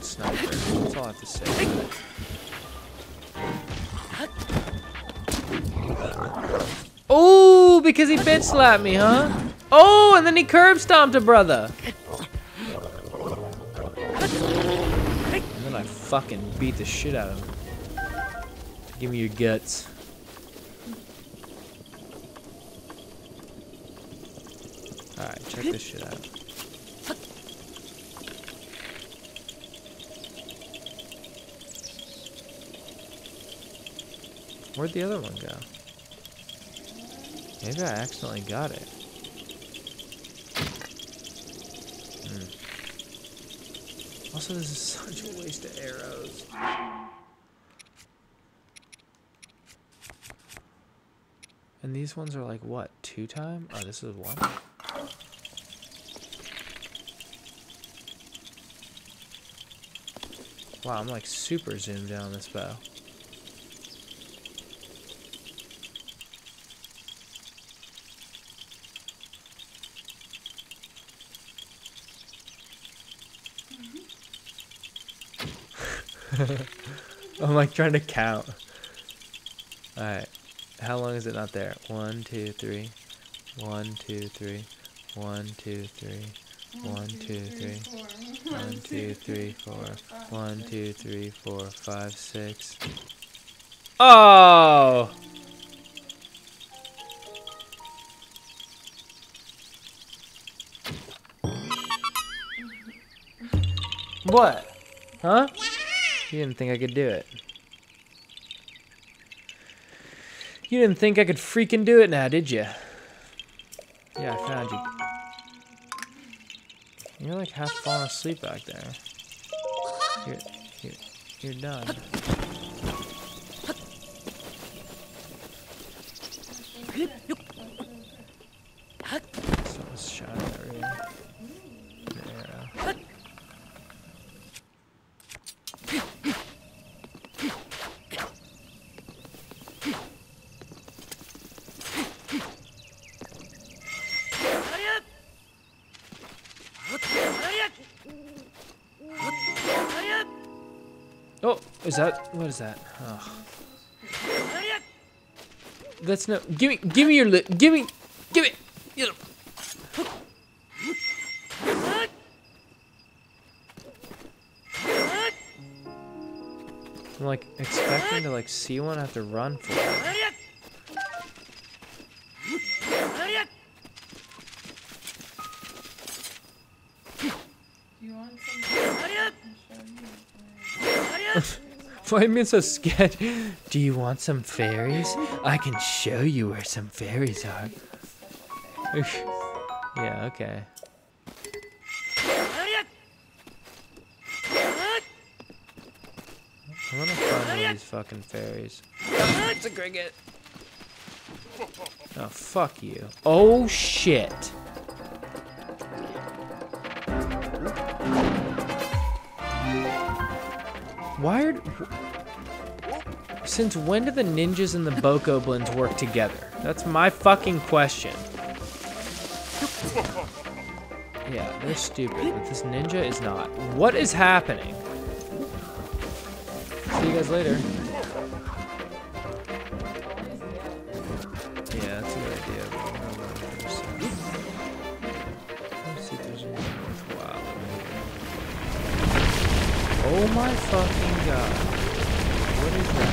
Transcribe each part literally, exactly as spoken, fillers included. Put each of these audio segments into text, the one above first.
sniper. That's all I have to say. Oh, because he bitch slapped me, huh? Oh, and then he curb stomped a brother. And then I fucking beat the shit out of him. Give me your guts. Alright, check this shit out. Where'd the other one go? Maybe I accidentally got it. Hmm. Also, this is such a waste of arrows. And these ones are like, what, two time? Oh, this is one? Wow, I'm like super zoomed in on this bow. I'm like trying to count. Alright. How long is it not there? One, two, three. One, two, three. One, two, three. One, two, three. One, two, three, four. One, two, three, four, five, six. Oh! What? Huh? You didn't think I could do it. You didn't think I could freaking do it now, did you? Yeah, I found you. You're like half falling asleep back there. You're, you're, you're done. Someone's shot at me. An arrow. Oh, is that, what is that? Oh. That's no, give me, give me your lip, give me, give me, you know. I'm like expecting to like see one, I have to run for it. You want some? Why am I so scared? Do you want some fairies? I can show you where some fairies are. Yeah, okay. I wanna find one of these fucking fairies. It's a cricket. Oh, fuck you. Oh, shit. Why are... Since when do the ninjas and the bokoblins work together? That's my fucking question. Yeah, they're stupid, but this ninja is not. What is happening? See you guys later. Yeah, that's a good idea. Let's see if there's anything worthwhile. Oh my fucking god. What is that?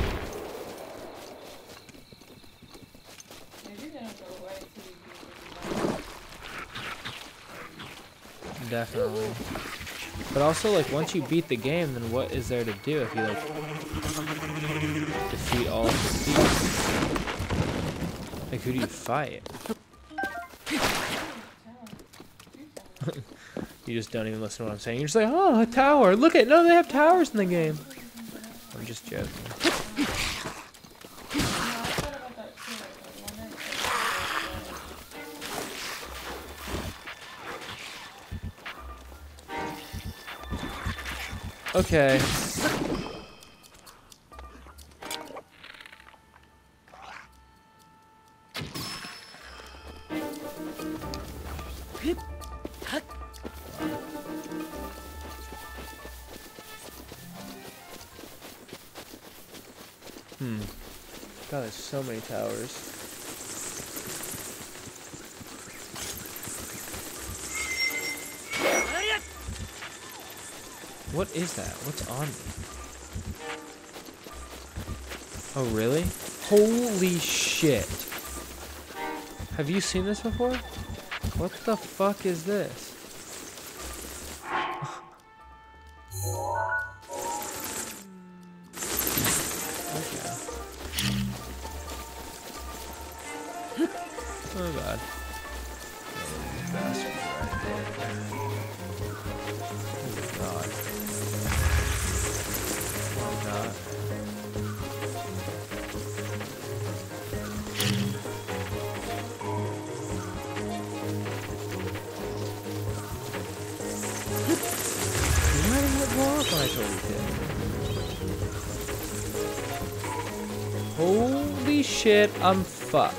Definitely. But also, like, once you beat the game, then what is there to do if you, like, defeat all of the thieves? Like, who do you fight? You just don't even listen to what I'm saying. You're just like, oh, a tower. Look at, no, they have towers in the game. I'm just joking. Okay. Hmm. God, there's so many towers. What is that? What's on me? Oh, really? Holy shit. Have you seen this before? What the fuck is this? Oh god. Bastard right there. Oh god. Oh god. Why didn't it blow up when I told you to? Holy shit, I'm fucked.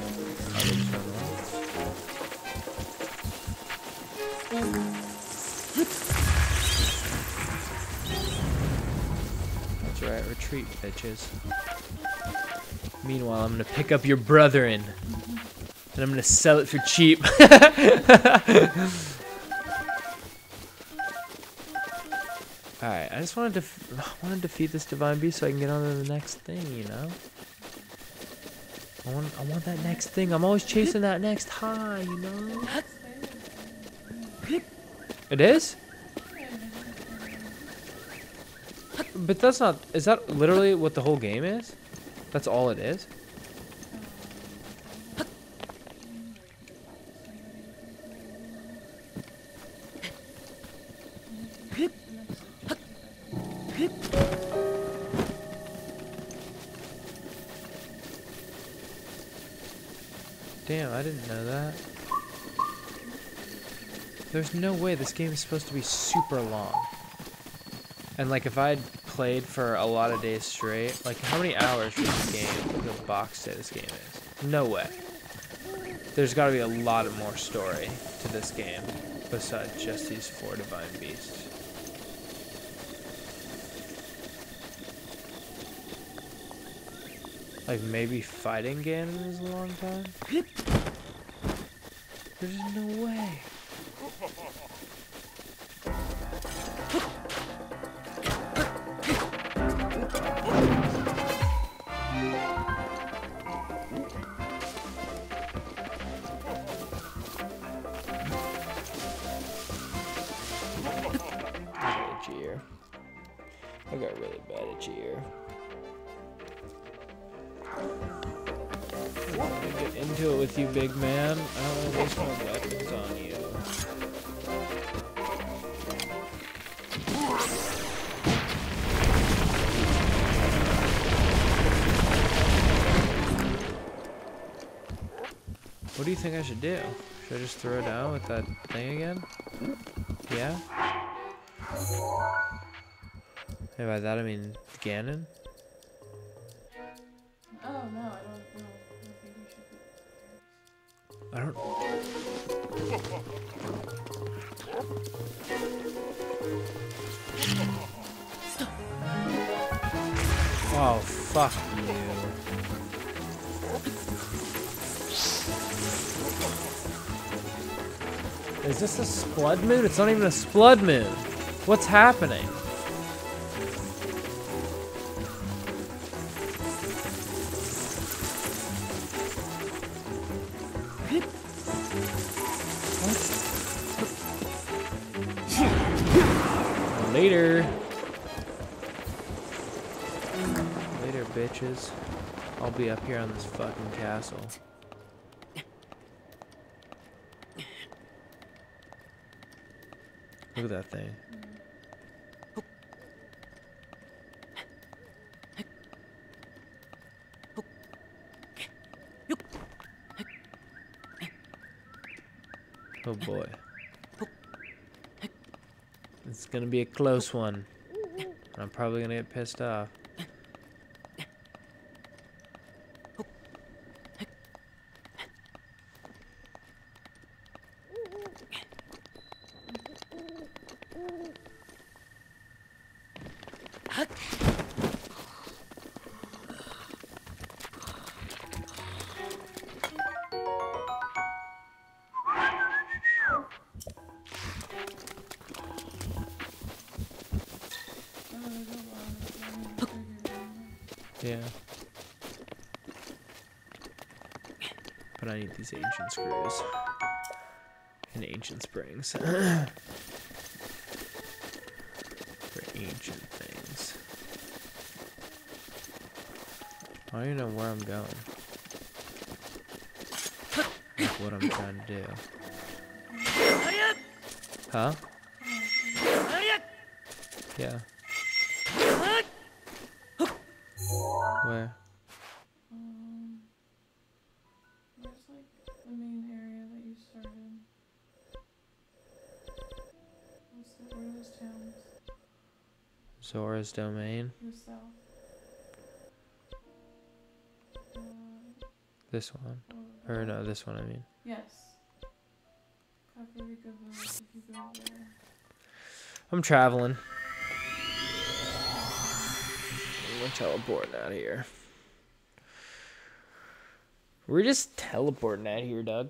That's right, retreat, bitches. Meanwhile, I'm gonna pick up your brethren, and I'm gonna sell it for cheap. Alright, I just wanted to f want to defeat this divine beast so I can get on to the next thing, you know? I want, I want that next thing. I'm always chasing that next high, you know? It is? But that's not... Is that literally what the whole game is? That's all it is? Damn, I didn't know that. There's no way this game is supposed to be super long. And like if I'd played for a lot of days straight, like how many hours for this game, the box set this game is? No way. There's gotta be a lot of more story to this game besides just these four divine beasts. Like maybe fighting Ganon is a long time? There's no way. I got itchy ear. I got really bad itchy ear. I don't want to get into it with you, big man. I don't want to waste my weapons on you. What do you think I should do? Should I just throw it down with that thing again? Yeah? Hey, by that I mean Ganon? Oh, no, I don't know. I think we should. I don't... Oh, fuck you. Is this a Splud moon? It's not even a Splud moon. What's happening? Later. Later, bitches. I'll be up here on this fucking castle. Look at that thing. Oh boy. It's gonna be a close one. I'm probably gonna get pissed off. Yeah. But I need these ancient screws. And ancient springs. For ancient things. I don't even know where I'm going. Like what I'm trying to do. Huh? Yeah. Where? Um, where's like the main area that you started? What's the, where are those towns? Zora's domain. Go south. Uh, This one. oh, Or no, this one I mean. yes. Kakariko Village, if you go there. I'm traveling. We're teleporting out of here. We're just teleporting out of here, Doug.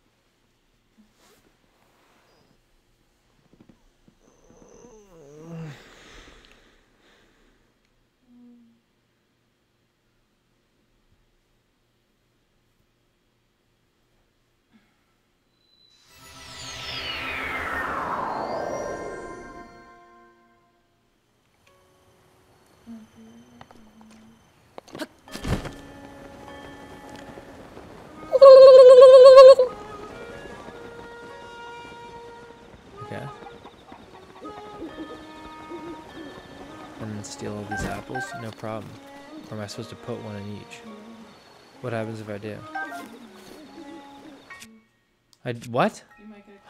Okay. And then steal all these apples? No problem. Or am I supposed to put one in each? What happens if I do? I what? You might get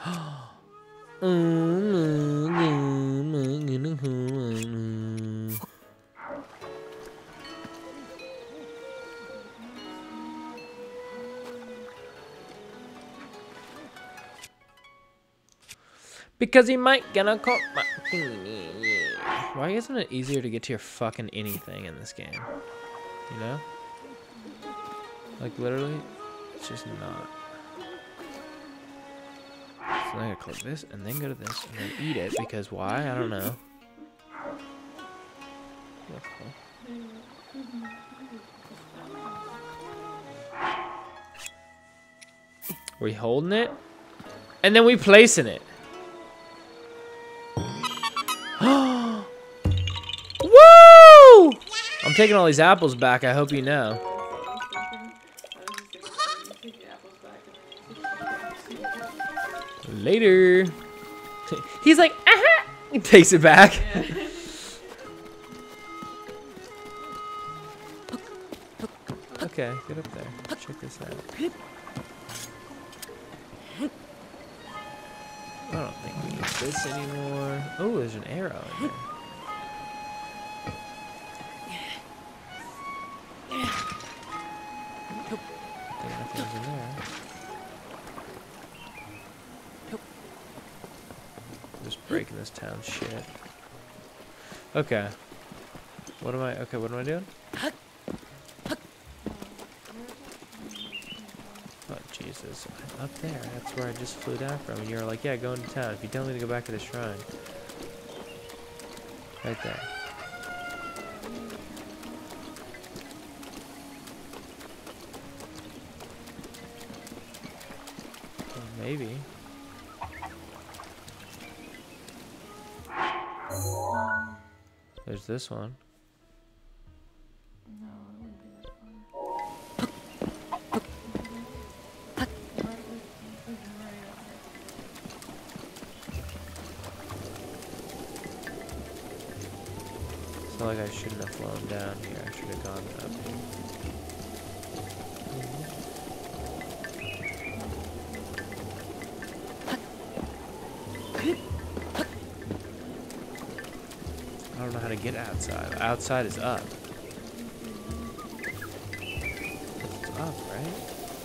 Because he might gonna call my Why isn't it easier to get to your fucking anything in this game? You know? Like literally, it's just not. So I gotta click this and then go to this and then eat it because why? I don't know. Okay. We holding it? And then we placing it. Woo! I'm taking all these apples back, I hope you know. Later. He's like, aha! He takes it back. Yeah. Okay, get up there. Check this out. I don't think we need this anymore. Oh, there's an arrow in there. I think nothing's in there. Just breaking this town shit. Okay. What am I? Okay, what am I doing? Oh, Jesus. Up there. That's where I just flew down from. And you were like, yeah, go into town. If you tell me to go back to the shrine. Right there. Well, maybe. There's this one. No, it wouldn't be that far. It's not like I shouldn't have flown down here. I should have gone up here. I don't know how to get outside. Outside is up. It's up, right?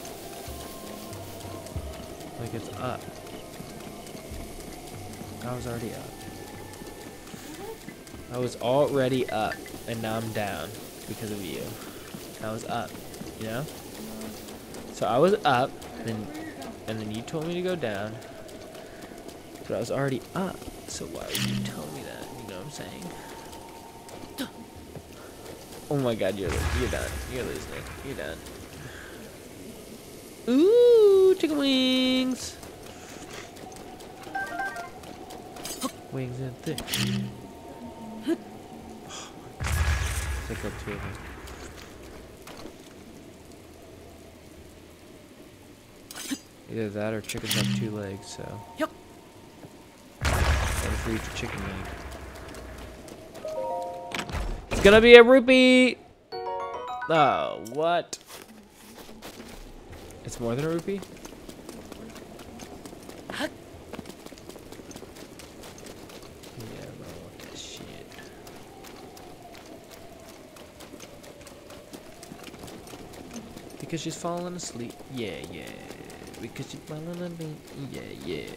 Like it's up. I was already up. I was already up, and now I'm down because of you. I was up, you know? So I was up, and, and then you told me to go down, but I was already up, so why would you tell me that? You know what I'm saying? Oh my god, you're you're done. You're losing it. You're done. Ooh, chicken wings. Wings and thick. Pick up two of them. Either that or chickens have two legs, so. Yep. Gotta for each chicken leg. It's gonna be a rupee! Oh, what? It's more than a rupee? Yeah, bro, what that shit. Because she's falling asleep. Yeah, yeah. Because she's falling asleep. Yeah, yeah.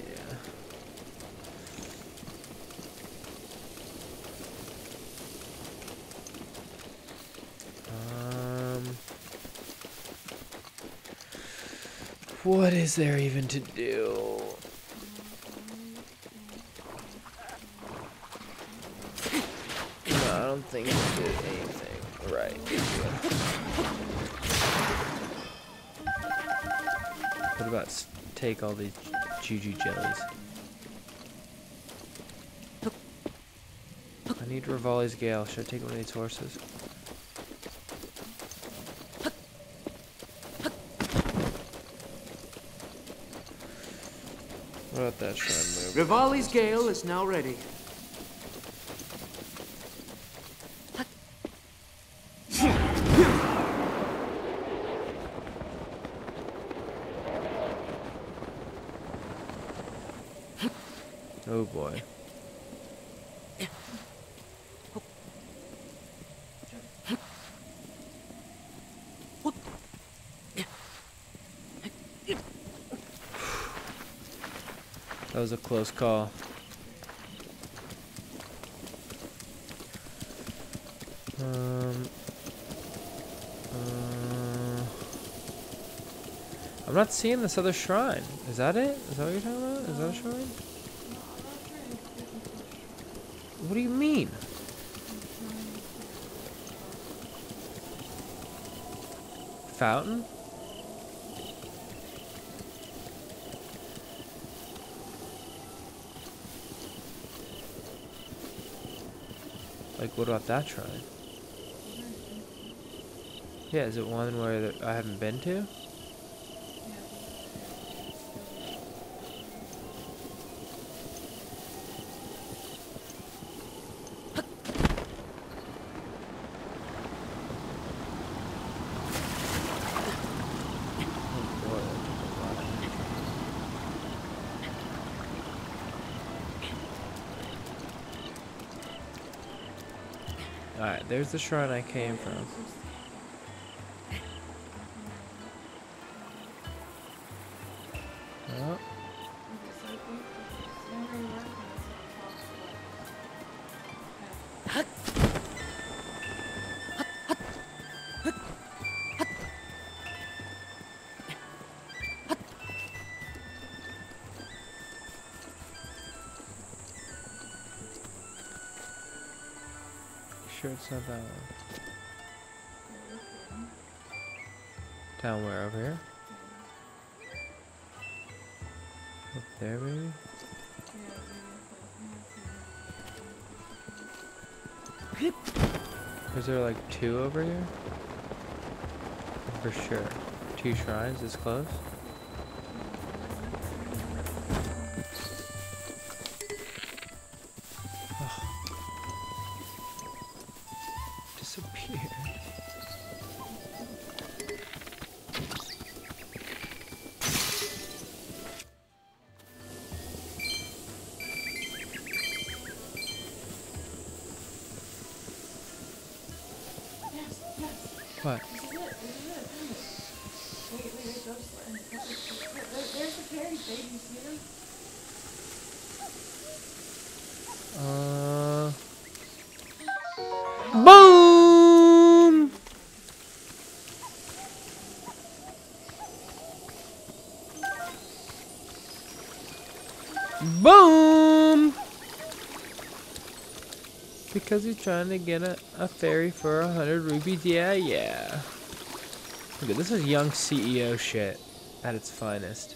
What is there even to do? No, I don't think we did anything right. What about s take all these juju jellies? I need Rivali's Gale. Should I take one of these horses? What about that shrine move? Rivali's Gale is now ready. Oh boy. That was a close call. Um, uh, I'm not seeing this other shrine. Is that it? Is that what you're talking about? Is that a shrine? What do you mean? Fountain? Like, what about that shrine? Yeah, is it one where I haven't been to? Alright, there's the shrine I came from. Oh. Sure it's not that one. Down where? Over here? Up there, maybe? Is there like two over here? For sure. Two shrines this close? Disappeared. What? This is it. This is it. Wait, wait, wait. Go slow. There's the fairies, babe. You see them? Uh. Boom! Boom! Because Cause he's trying to get a, a fairy for a hundred rupees. Yeah, yeah. Look at this is young C E O shit at its finest.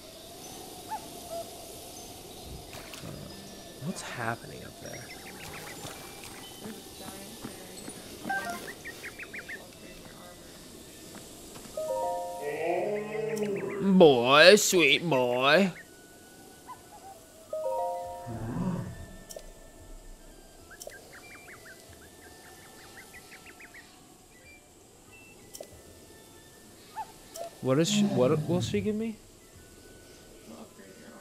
Uh, what's happening up there? There's a giant fairy. Boy, sweet boy. What is she, what will she give me? She'll upgrade your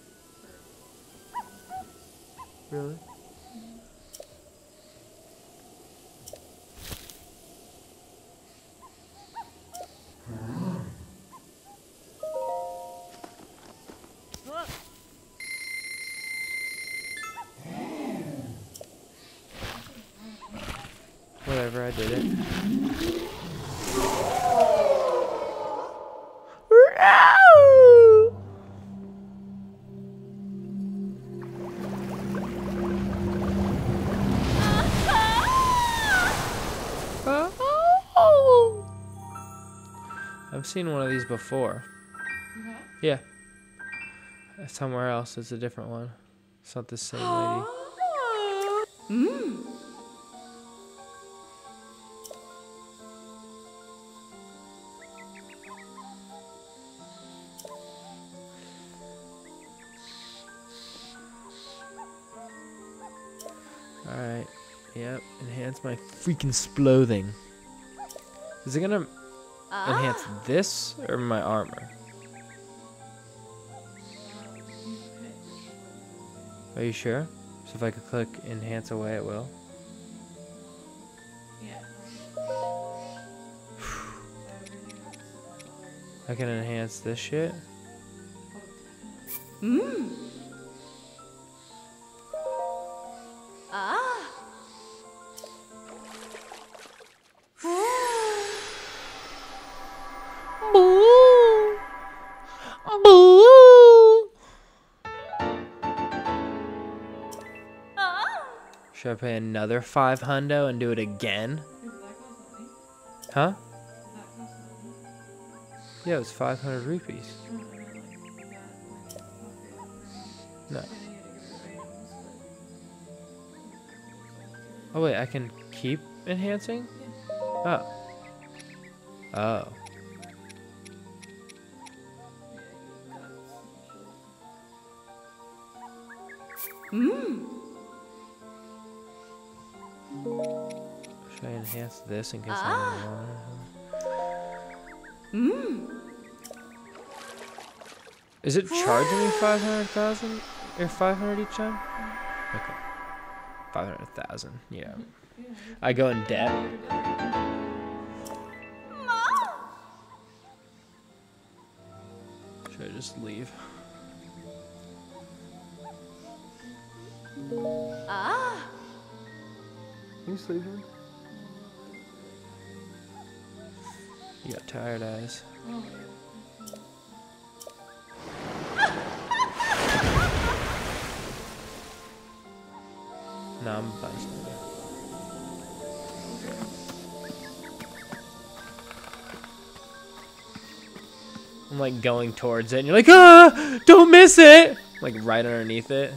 armor for Really? Whatever, I did it. I've seen one of these before. You have? Yeah. Somewhere else, it's a different one. It's not the same lady. Mmm. Alright. Yep. Enhance my freaking splothing. Is it gonna enhance this or my armor? Are you sure? So if I could click enhance away, it will. Yeah. I can enhance this shit. Mmm. Ah. Boo! Boo! Ah. Should I pay another five hundo and do it again? Does that cost money? Huh? Does that cost money? Yeah, it was five hundred rupees. No, I meant like that, like, upgrade. No. I know you had to get rid of items, but... Oh wait, I can keep enhancing? Yeah. Oh. Oh. Yeah, you got some shit. Mmm. Should I enhance this in case Ah. I want it? Mmm. Is it charging me five hundred thousand or five hundred each time? Okay. five hundred thousand, yeah. Yeah. I go in debt. Should I just leave? Ah. You sleeping? You got tired eyes. Oh, yeah. No, I'm buzzed. I'm like going towards it, and you're like, ah, don't miss it! Like right underneath it.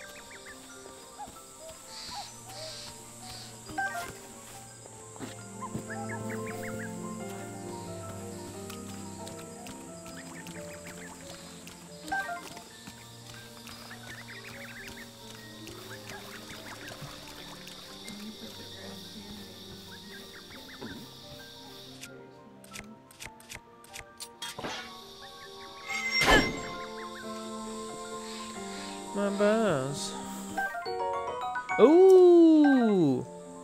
My boss. Ooh.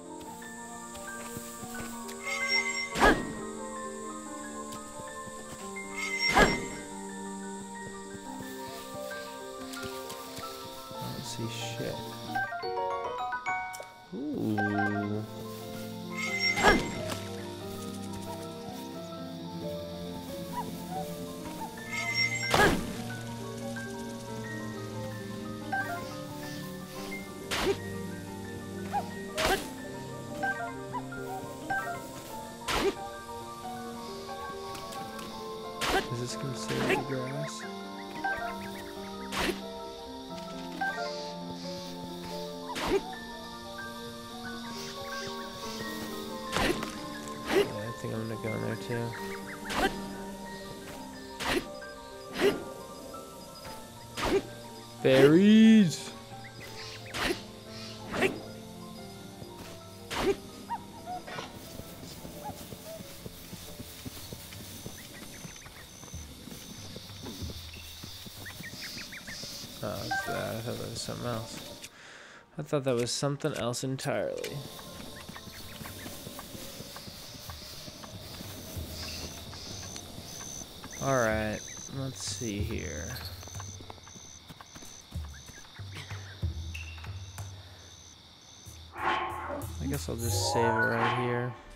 I don't see shit. Ooh. Is this considered grass? Yeah, I think I'm gonna go in there too. Fairies! Oh, it's that. I thought that was something else. I thought that was something else entirely. Alright, let's see here. I guess I'll just save it right here.